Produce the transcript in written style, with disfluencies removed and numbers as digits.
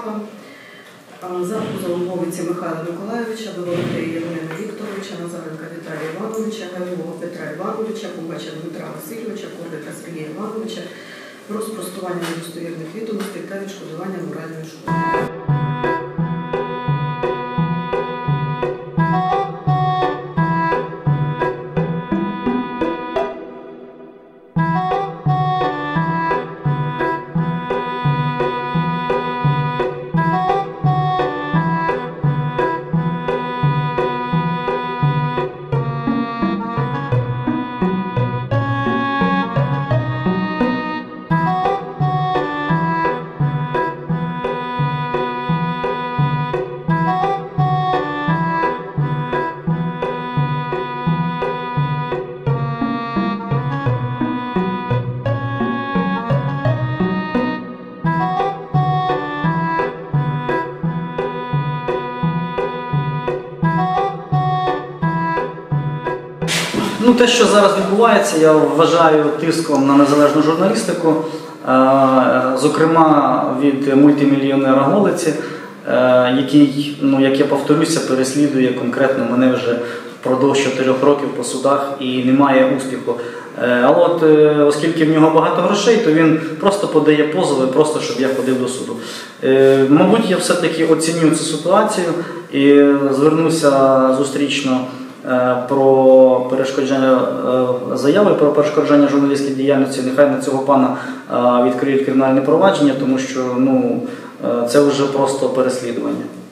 справа за позовом Говиці Михайла Миколайовича, Белорусі Євгена Вікторовича, Назаренка Віталія Івановича, Галівого Петра Івановича, Пугача Дмитра Васильовича, Кордика Сергія Івановича про спростування недостовірних відомостей та відшкодування моральної шкоди. Те, що зараз відбувається, я вважаю тиском на незалежну журналістику, зокрема від мультимільйонера Голиці, який, як я повторюся, переслідує конкретно мене вже впродовж 4 років по судах і не має успіху. Але оскільки в нього багато грошей, то він просто подає позови, просто щоб я ходив до суду. Мабуть, я все-таки оцінюю цю ситуацію і звернуся зустрічно про перешкоджання заяви, про перешкоджання журналістській діяльності. Нехай на цього пана відкриють кримінальне провадження, тому що це вже просто переслідування.